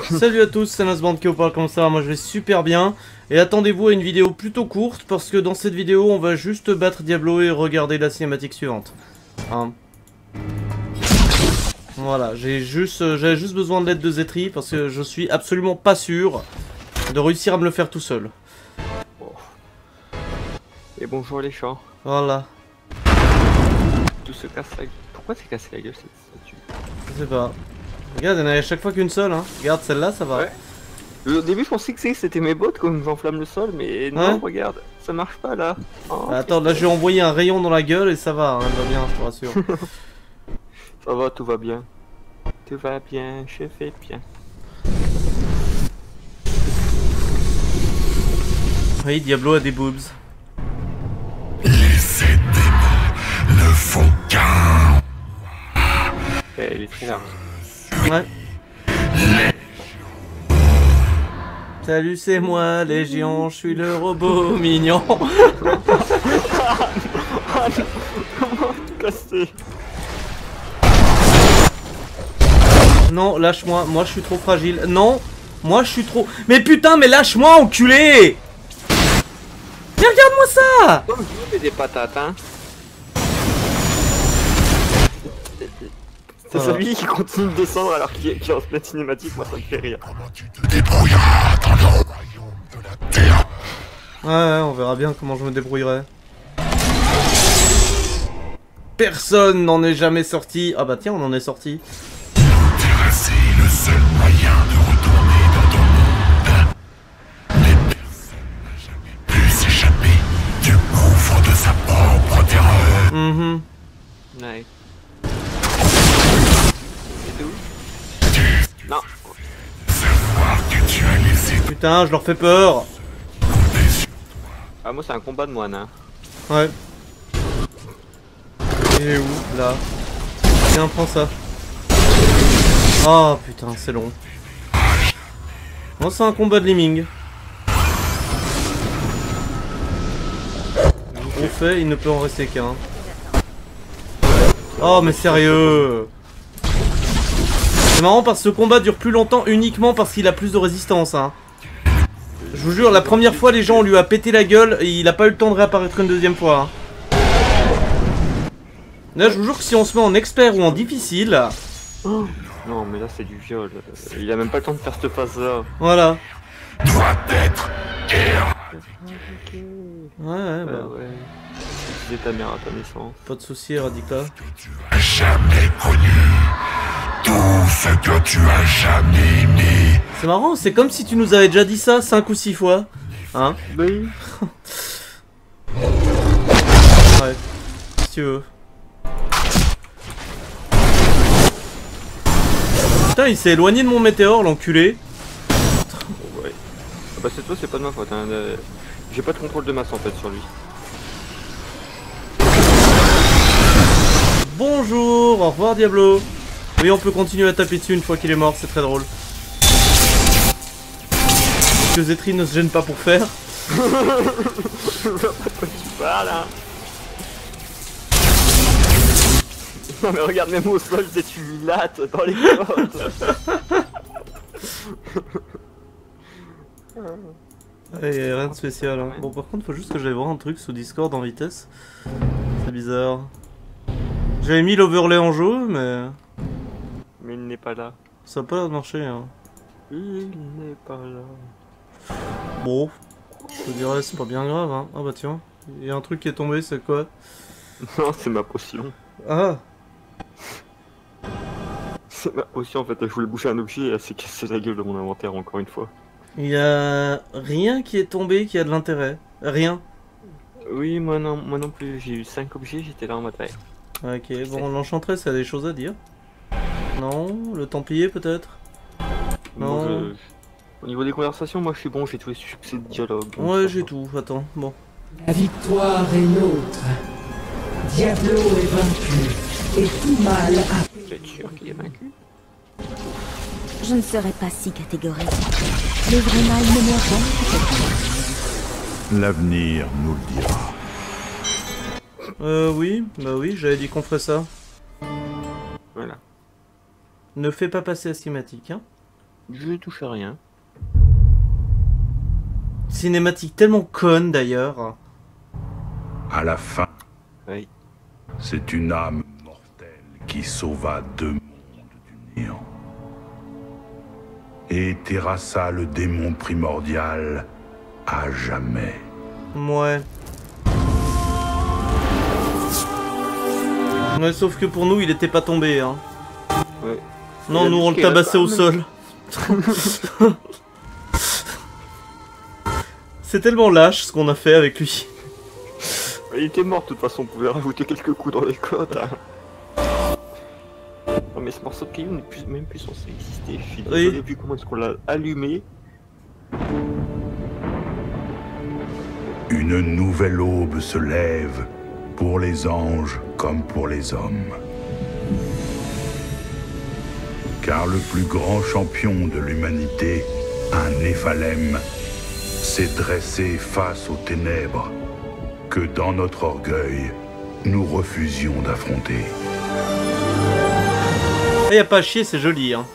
Salut à tous, c'est Nasband qui vous parle, comme ça, moi je vais super bien. Et attendez-vous à une vidéo plutôt courte, parce que dans cette vidéo, on va juste battre Diablo et regarder la cinématique suivante. Hein. Voilà, j'avais juste besoin de l'aide de Zetri, parce que je suis absolument pas sûr de réussir à me le faire tout seul. Oh. Et bonjour les chats. Voilà. Tout se casse la gueule. Pourquoi c'est cassé la gueule cette statue? Je sais pas. Regarde, il y en a à chaque fois qu'une seule, hein. Regarde, celle-là, ça va. Ouais. Au début, je pensais que c'était mes bottes comme j'enflamme le sol, mais non, ouais. regarde, ça marche pas là. Oh, attends, là, je vais envoyer un rayon dans la gueule et ça va, hein, elle va bien, je te rassure. Ça va, tout va bien. Tout va bien, je fais bien. Oui, Diablo a des boobs. Les ennemis ne font qu'un. Elle est très large. Ouais. Salut, c'est moi, Légion, je suis le robot mignon. Non, lâche-moi, moi je suis trop fragile. Non, moi je suis trop... Mais putain, mais lâche-moi, enculé! Mais regarde-moi ça! Oh, je fais des patates, hein. C'est voilà. celui qui continue de descendre alors qu'il est en pleine cinématique, moi ça me fait rire. Comment tu te débrouilleras dans le royaume de la terre? Ouais, on verra bien comment je me débrouillerai. Personne n'en est jamais sorti. Ah bah tiens, on en est sorti. Terrasser le seul moyen de retourner dans ton monde. Mais personne n'a jamais pu s'échapper du gouffre de sa propre terreur. Ouais. C'est tout? Non. Savoir que tu as laissé Putain, je leur fais peur. tomber sur Ah, moi c'est un combat de moine, hein. Ouais. Il est où, là? Tiens, prends ça. Oh putain, c'est long. Moi, c'est un combat de lemming. On fait, il ne peut en rester qu'un. Oh, mais sérieux! C'est marrant parce que ce combat dure plus longtemps uniquement parce qu'il a plus de résistance, hein. Je vous jure, la première fois, les gens, on lui a pété la gueule et il a pas eu le temps de réapparaître une deuxième fois, hein. Là, je vous jure que si on se met en expert ou en difficile... Oh. Non, mais là c'est du viol. Il a même pas le temps de faire cette phase-là. Voilà. doit être guerre. Ouais, bah... ouais. C'est ta mère à ta naissance. Pas de soucis, Radica. Tu as jamais connu tout ce que tu as jamais aimé. C'est marrant, c'est comme si tu nous avais déjà dit ça 5 ou 6 fois. Hein? Oui. Ouais. Si tu veux. Putain, il s'est éloigné de mon météore, l'enculé. Ouais. Ah bah c'est toi, c'est pas de ma faute. Hein. J'ai pas de contrôle de masse en fait sur lui. Bonjour, au revoir Diablo. Oui, on peut continuer à taper dessus une fois qu'il est mort, c'est très drôle. Que Zetri ne se gêne pas pour faire. Je vois pas de quoi tu parles, hein. Non mais regarde, même au sol, tu milates dans les cordes. Ouais, y a rien de spécial. Hein. Bon, par contre, faut juste que j'aille voir un truc sous Discord en vitesse. C'est bizarre. J'avais mis l'overlay en jaune, mais... Mais il n'est pas là. ça a pas l'air de marcher. Hein. Il n'est pas là. Bon, je dirais c'est pas bien grave. Hein. Ah bah tiens, il y a un truc qui est tombé, c'est quoi? Non, c'est ma potion. Ah. C'est ma potion en fait, je voulais bouger un objet et elle s'est cassée la gueule de mon inventaire encore une fois. Il y a rien qui est tombé qui a de l'intérêt. Rien. Oui, moi non plus, j'ai eu 5 objets, j'étais là en mode ouais. Ok, bon, l'enchantresse, ça a des choses à dire. Non, le templier peut-être. Non. Bon, au niveau des conversations, moi je suis bon, j'ai tous les succès de dialogue. Ouais, j'ai tout, attends, bon. La victoire est nôtre. Diablo est vaincu. Et tout mal a... Tu es sûr qu'il est vaincu? Je ne serai pas si catégorique. Le vrai mal ne meurt jamais. L'avenir nous le dira. Oui, bah oui, j'avais dit qu'on ferait ça. Voilà. Ne fais pas passer à cinématique, hein. Je touche à rien. Cinématique tellement conne d'ailleurs. À la fin, Oui. c'est une âme mortelle qui sauva 2 mondes du néant. Et terrassa le démon primordial à jamais. Ouais. Ouais, sauf que pour nous, il était pas tombé, hein. Ouais. Non, Il a nous on le piqué la tabassait au femme. sol. C'est tellement lâche ce qu'on a fait avec lui. Il était mort de toute façon, on pouvait rajouter quelques coups dans les côtes. Hein. Non mais ce morceau de caillou n'est même plus censé exister. Je suis désolé, vu comment est-ce qu'on l'a allumé. Une nouvelle aube se lève pour les anges comme pour les hommes. Car le plus grand champion de l'humanité, un Néphalem, s'est dressé face aux ténèbres que dans notre orgueil, nous refusions d'affronter. Et y a pas à chier, c'est joli, hein.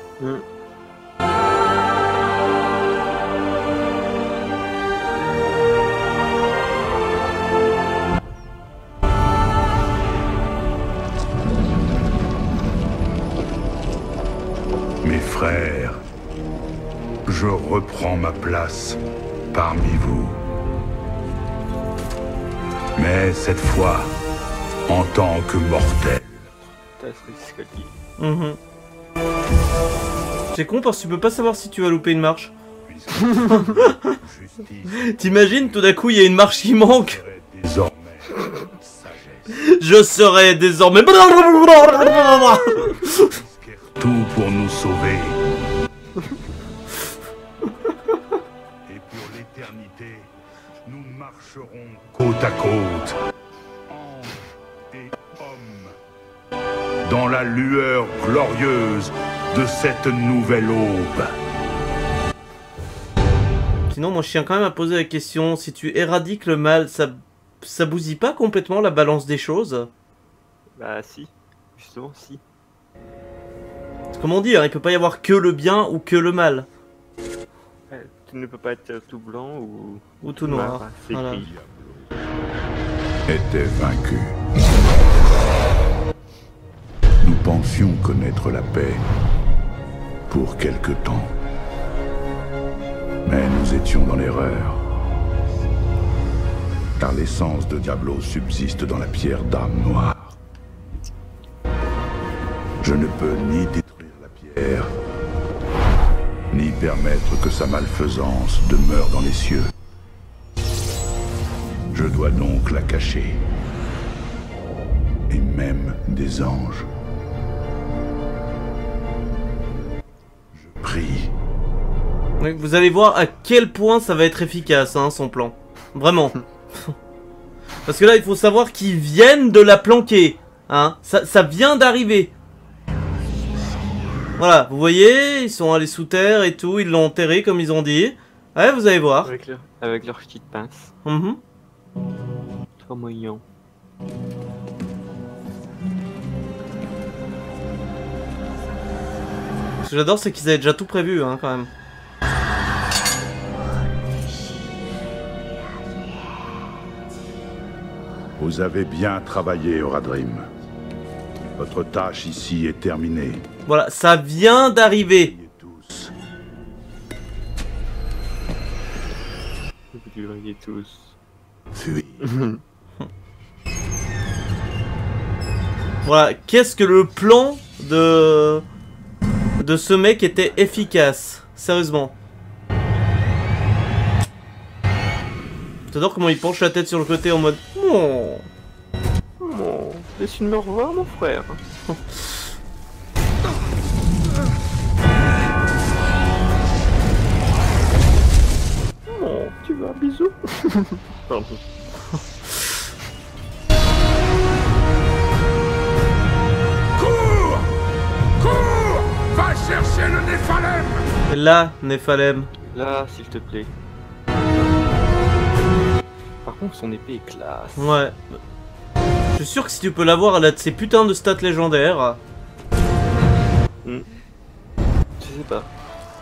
Mes frères, je reprends ma place parmi vous. Mais cette fois, en tant que mortel. T'as ce escalier. Mhm. C'est con parce que tu peux pas savoir si tu vas louper une marche. T'imagines, tout d'un coup, il y a une marche qui manque. Désormais, Je serai désormais... tout pour nous sauver. Et pour l'éternité, nous marcherons côte à côte, anges et hommes, dans la lueur glorieuse de cette nouvelle aube. Sinon, moi, je tiens quand même à poser la question, si tu éradiques le mal, ça bousille pas complètement la balance des choses? Bah si, justement si. Comment dire, il peut pas y avoir que le bien ou que le mal. Tu ne peux pas être tout blanc Ou tout noir. Bah, c'est Voilà. gris. Était vaincu. Nous pensions connaître la paix pour quelque temps. Mais nous étions dans l'erreur. Car l'essence de Diablo subsiste dans la pierre d'âme noire. Je ne peux ni détruire la pierre, ni permettre que sa malfaisance demeure dans les cieux. Je dois donc la cacher. Et même des anges. Je prie. Oui, vous allez voir à quel point ça va être efficace, hein, son plan. Vraiment. Parce que là, il faut savoir qu'ils viennent de la planquer. Hein. Ça vient d'arriver. Voilà, vous voyez, ils sont allés sous terre et tout, ils l'ont enterré comme ils ont dit. Ouais, vous allez voir. Avec leur petite pince. Mhm. Trop moyen. Ce que j'adore, c'est qu'ils avaient déjà tout prévu, hein, quand même. Vous avez bien travaillé, Oradrim. Votre tâche ici est terminée. Voilà, ça vient d'arriver. Priez tous. Vous duriez tous. Fuyez. Voilà, qu'est-ce que le plan de ce mec était efficace. Sérieusement. J'adore comment il penche la tête sur le côté en mode... Oh. Bon, laisse-moi me revoir, mon frère. Bon, tu veux un bisou? Pardon. Cours! Cours! Va chercher le Néphalem! Là, Néphalem. Là, s'il te plaît. Par contre, son épée est classe. Ouais. Je suis sûr que si tu peux l'avoir, elle a de ces putains de stats légendaires. Je sais pas.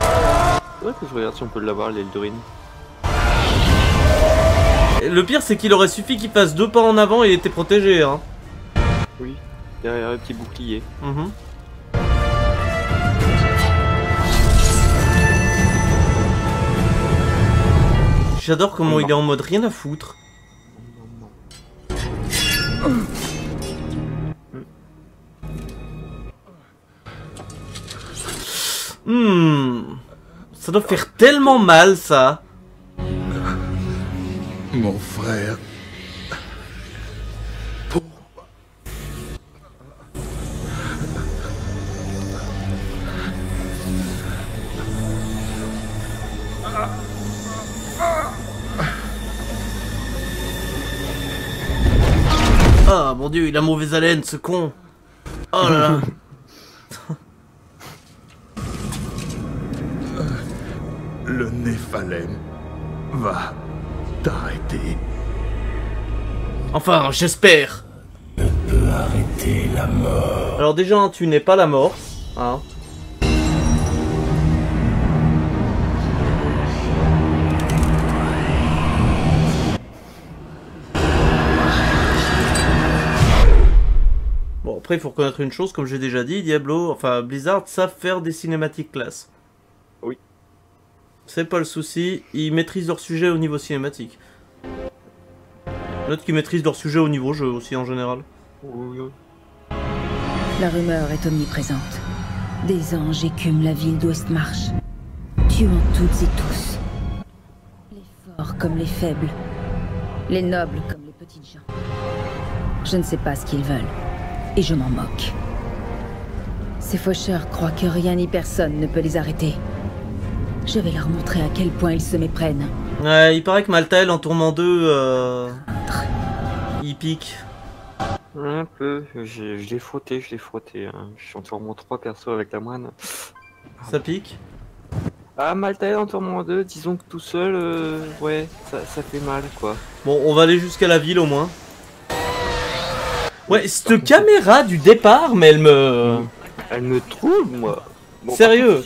Ouais, que je regarde si on peut l'avoir, l'Eldrin. Le pire, c'est qu'il aurait suffi qu'il fasse 2 pas en avant et il était protégé, hein. Oui, derrière le petit bouclier. Mhm. J'adore comment il est en mode rien à foutre. Ça doit faire tellement mal, ça. Mon frère. Ah, mon dieu, il a mauvaise haleine, ce con. Oh là là. Le Néphalem va t'arrêter. Enfin, j'espère. Peut arrêter la mort. Alors déjà, hein, tu n'es pas la mort. Hein. Bon, après, il faut reconnaître une chose, comme j'ai déjà dit, Diablo, enfin Blizzard, savent faire des cinématiques classe. Oui. C'est pas le souci, ils maîtrisent leur sujet au niveau cinématique. Note qu'ils maîtrisent leur sujet au niveau jeu aussi en général. Oui. La rumeur est omniprésente. Des anges écument la ville d'Ouestmarch, tuant toutes et tous. Les forts comme les faibles, les nobles comme les petites gens. Je ne sais pas ce qu'ils veulent, et je m'en moque. Ces faucheurs croient que rien ni personne ne peut les arrêter. Je vais leur montrer à quel point ils se méprennent. Ouais, il paraît que Maltael en tourment 2, il pique. Un peu, je l'ai frotté. Hein. Je suis en tourment 3 perso avec la moine. Ça pique. Ah, Maltael en tourment 2, disons que tout seul, ouais, ça fait mal quoi. Bon, on va aller jusqu'à la ville au moins. Ouais, cette caméra du départ, mais elle me... Elle me trouble, moi. Bon, Sérieux?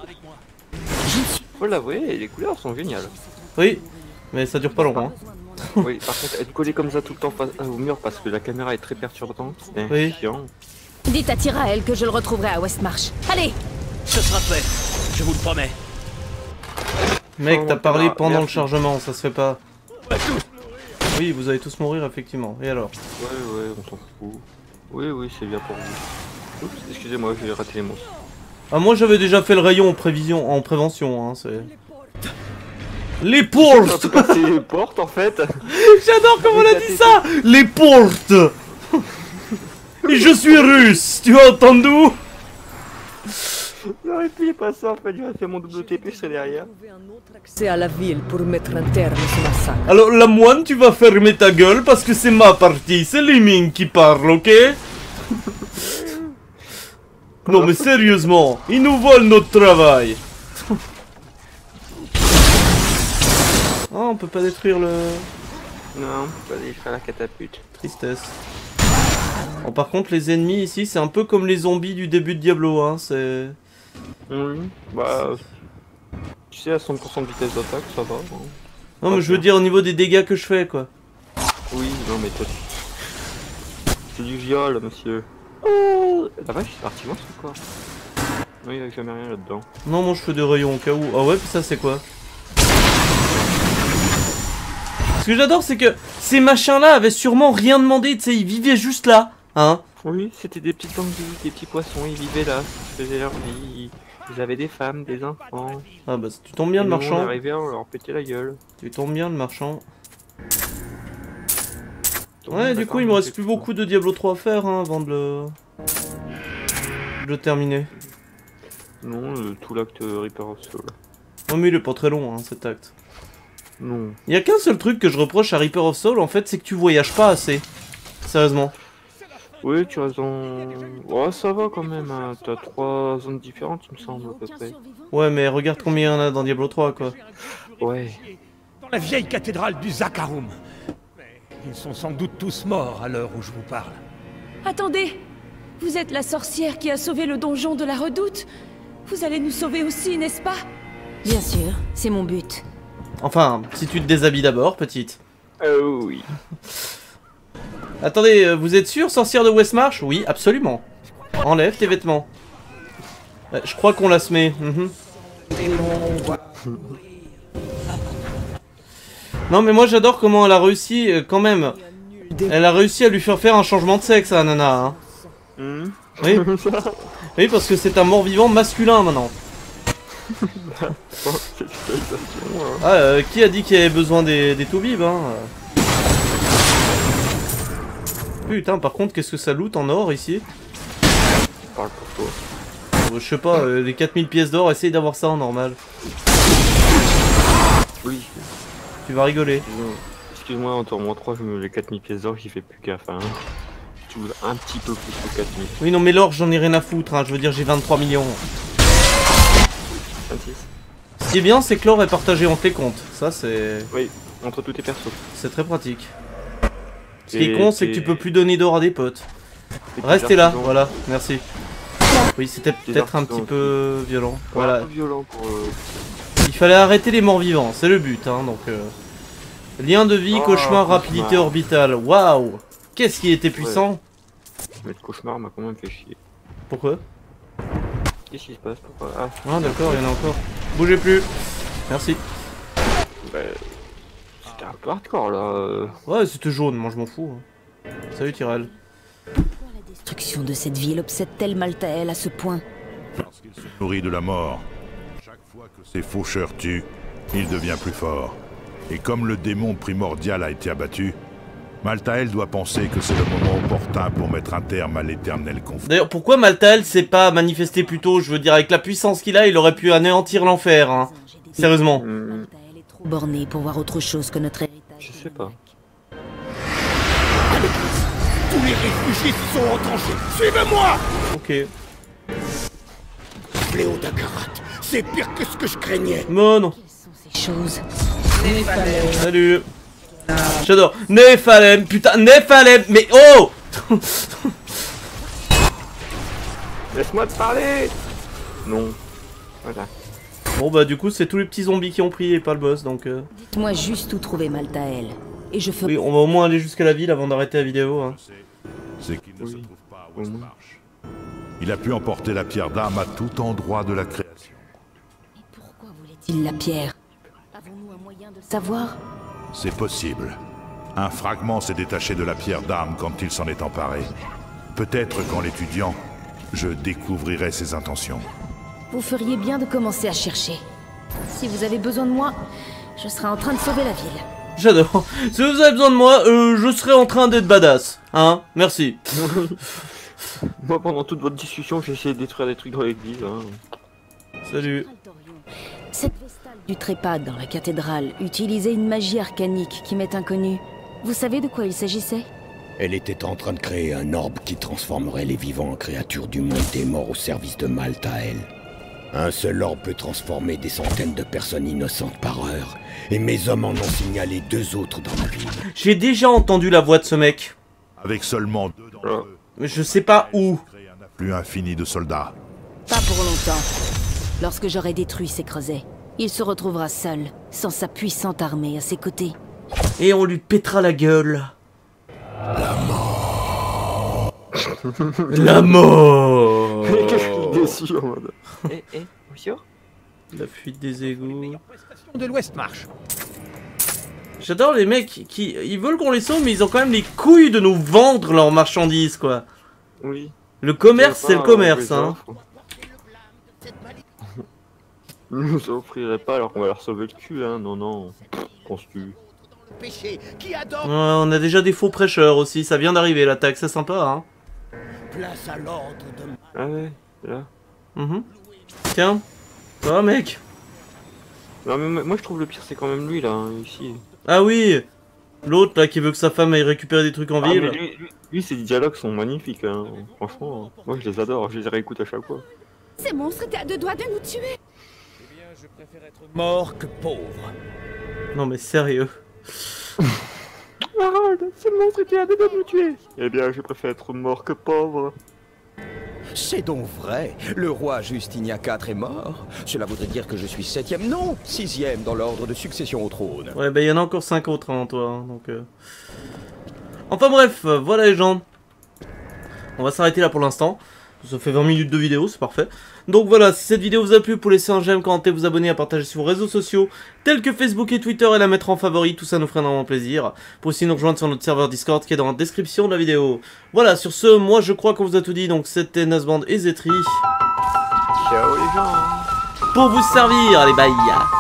Faut l'avouer, les couleurs sont géniales. Oui, mais ça dure pas longtemps. Oui, par contre, être collé comme ça tout le temps au mur parce que la caméra est très perturbante, c'est Oui. chiant. Dites à Tyrael que je le retrouverai à Westmarch. Allez! Ce sera fait, je vous le promets. Mec, t'as parlé pendant Merci. le chargement, ça se fait pas. Oui, vous allez tous mourir, effectivement. Et alors? Ouais, on s'en fout. Oui, c'est bien pour vous. Oups, excusez-moi, j'ai raté les mots. Ah, moi j'avais déjà fait le rayon en prévention, hein, c'est... Les portes! C'est les portes en fait. J'adore comment on a dit ça! Les portes! Et je suis russe, tu as entendu? J'aurais pu y passer en fait, j'aurais fait mon double TP, je serais derrière. C'est à la ville pour mettre un terme à ce massacre. Alors la moine, tu vas fermer ta gueule parce que c'est ma partie, c'est Liming qui parle, ok? Non mais sérieusement, ils nous volent notre travail. Ah, on peut pas détruire le... Non, on peut pas aller faire la catapulte. Tristesse. Bon, par contre, les ennemis ici, c'est un peu comme les zombies du début de Diablo, hein, c'est... Oui, bah... Tu sais, à 100% de vitesse d'attaque, ça va. Hein. Non mais je veux dire au niveau des dégâts que je fais, quoi. Oui, non mais toi... C'est du viol, monsieur. Oh, la vache, c'est parti, moi, c'est quoi? Oui, il n'y a jamais rien là-dedans. Non, moi je fais des rayons au cas où. Ah ouais, puis ça c'est quoi? Ce que j'adore, c'est que ces machins-là avaient sûrement rien demandé, tu sais, ils vivaient juste là, hein. Oui, c'était des petites bambous, des petits poissons, ils vivaient là, ils faisaient leur vie, ils avaient des femmes, des enfants. Ah bah tu tombes bien Et le nous, marchand. on arrivait à leur péter la gueule. Tu tombes bien le marchand. Donc, Ouais, du d'accord, coup il me on reste fait plus tout. beaucoup de Diablo 3 à faire, hein, avant de le terminer. Non, tout l'acte Reaper of Soul. Non mais il est pas très long, hein, cet acte. Non. Il y a qu'un seul truc que je reproche à Reaper of Soul, en fait, c'est que tu voyages pas assez. Sérieusement. Oui, tu as raison. Oh, ça va quand même, hein. T'as 3 zones différentes, il me semble, à peu près. Ouais, mais regarde combien il y en a dans Diablo 3, quoi. Ouais. Dans la vieille cathédrale du Zakarum. Ils sont sans doute tous morts à l'heure où je vous parle. Attendez! Vous êtes la sorcière qui a sauvé le donjon de la Redoute? Vous allez nous sauver aussi, n'est-ce pas? Bien sûr, c'est mon but. Enfin, si tu te déshabilles d'abord, petite. Oui. Attendez, vous êtes sûr, sorcière de Westmarch? Oui, absolument. Enlève tes vêtements. Je crois qu'on la se met. Non mais moi j'adore comment elle a réussi quand même. Elle a réussi à lui faire un changement de sexe à Nana. Hein. Oui. Oui, parce que c'est un mort-vivant masculin maintenant. Ah, qui a dit qu'il y avait besoin des toubibs hein. Putain, par contre, qu'est-ce que ça loot en or ici? Parle pour toi. Je sais pas, les 4000 pièces d'or, essaye d'avoir ça en normal. Oui. Tu vas rigoler. Excuse-moi, en tournoi 3, je me mets les 4000 pièces d'or, j'y fais plus gaffe. Hein. Tu veux un petit peu plus que 4000. Oui, non, mais l'or, j'en ai rien à foutre. Hein. Je veux dire, j'ai 23 millions. 26. Ce qui est bien, c'est que l'or est partagé entre les comptes. Ça, c'est. Oui, entre tous tes persos. C'est très pratique. Ce qui est con, c'est que tu peux plus donner d'or à des potes. Restez là, voilà, merci. Oui, c'était peut-être un petit peu violent. Voilà. Un peu violent pour. Il fallait arrêter les morts vivants, c'est le but, hein, donc. Lien de vie, cauchemar, rapidité orbitale. Waouh! Qu'est-ce qui était puissant? Mais le cauchemar m'a quand même fait chier. Pourquoi? Qu'est-ce qui se passe? Pourquoi? Ah d'accord, il y en a encore. Bougez plus. Merci. Bah, c'était un peu hardcore là. Ouais, c'était jaune, moi je m'en fous. Hein. Salut Tyrell. Pourquoi la destruction de cette ville obsède-t-elle Maltael à ce point? Parce qu'il se nourrit de la mort. Chaque fois que ses faucheurs tuent, il devient plus fort. Et comme le démon primordial a été abattu, Maltael doit penser que c'est le moment opportun pour mettre un terme à l'éternel conflit. D'ailleurs, pourquoi Maltael s'est pas manifesté plus tôt? Je veux dire, avec la puissance qu'il a, il aurait pu anéantir l'enfer, hein. Sérieusement. Maltael est trop borné pour voir autre chose que notre héritage. Je sais pas. Tous les réfugiés sont en danger. Suivez-moi! Ok. Fléau d'Akarat, c'est pire que ce que je craignais. Mais non. Quelles sont ces choses? Salut. J'adore. Néphalem, putain, Néphalem, mais oh! Laisse-moi te parler! Non. Voilà. Bon bah du coup c'est tous les petits zombies qui ont pris et pas le boss donc Dites-moi juste où trouver Maltael. Et je ferai... Oui, on va au moins aller jusqu'à la ville avant d'arrêter la vidéo hein. C'est qu'il ne se trouve pas à Westmarch. Il a pu emporter la pierre d'âme à tout endroit de la création. Mais pourquoi voulait-il la pierre? Avons-nous un moyen de le savoir? C'est possible. Un fragment s'est détaché de la pierre d'âme quand il s'en est emparé. Peut-être qu'en l'étudiant, je découvrirai ses intentions. Vous feriez bien de commencer à chercher. Si vous avez besoin de moi, je serai en train de sauver la ville. J'adore. Si vous avez besoin de moi, je serai en train d'être badass. Hein? Merci. Moi, pendant toute votre discussion, j'ai essayé de détruire des trucs dans l'église. Hein. Salut. Cette vestale du trépade dans la cathédrale utilisait une magie arcanique qui m'est inconnue. Vous savez de quoi il s'agissait? Elle était en train de créer un orbe qui transformerait les vivants en créatures du monde des morts au service de Maltael. Un seul orbe peut transformer des centaines de personnes innocentes par heure, et mes hommes en ont signalé 2 autres dans la ville. J'ai déjà entendu la voix de ce mec. Avec seulement 2 d'entre eux, Mais je sais pas où. créer un afflux infini de soldats. Pas pour longtemps. Lorsque j'aurai détruit ces creusets, il se retrouvera seul, sans sa puissante armée à ses côtés. Et on lui pètera la gueule. La mort. Qu'est-ce qu'il est déçu en mode. Monsieur? La fuite des égouts. De Westmarch. J'adore les mecs qui... Ils veulent qu'on les sauve, mais ils ont quand même les couilles de nous vendre leurs marchandises, quoi. Oui. Le commerce, c'est le commerce, hein. Ils nous offriraient pas alors qu'on va leur sauver le cul, hein. Non, non. Penses-tu? Péché, qui adore Ouais, on a déjà des faux prêcheurs aussi, ça vient d'arriver l'attaque, c'est sympa, hein. place à l'ordre de... Ah ouais, là. Tiens, ça va mec? Non mais moi je trouve le pire c'est quand même lui là, hein, ici. Ah oui, l'autre là qui veut que sa femme aille récupérer des trucs en ville. Mais lui ses dialogues sont magnifiques, hein. Franchement, moi je les adore, je les réécoute à chaque fois. Ces monstres étaient à 2 doigts de nous tuer. Eh bien, je préfère être mort que pauvre. Non mais sérieux. Harold, ce monstre était à 2 doigts de nous tuer. Eh bien, je préfère être mort que pauvre. C'est donc vrai. Le roi Justinia IV est mort. Cela voudrait dire que je suis 7e, non, 6e dans l'ordre de succession au trône. Ouais, bah il y en a encore 5 autres avant toi, hein, donc... Enfin bref, voilà les gens. On va s'arrêter là pour l'instant. Ça fait 20 minutes de vidéo, c'est parfait. Donc voilà, si cette vidéo vous a plu, vous pouvez laisser un j'aime, commenter, vous abonner, à partager sur vos réseaux sociaux, tels que Facebook et Twitter, et la mettre en favori, tout ça nous ferait énormément plaisir. Vous pouvez aussi nous rejoindre sur notre serveur Discord qui est dans la description de la vidéo. Voilà, sur ce, moi je crois qu'on vous a tout dit, donc c'était Nasband et Zetri. Ciao les gens. Pour vous servir, allez bye.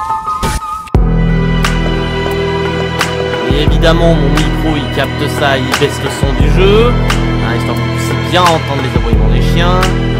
Et évidemment, mon micro il capte ça, il baisse le son du jeu, hein, histoire que vous puissiez bien entendre les aboiements des chiens.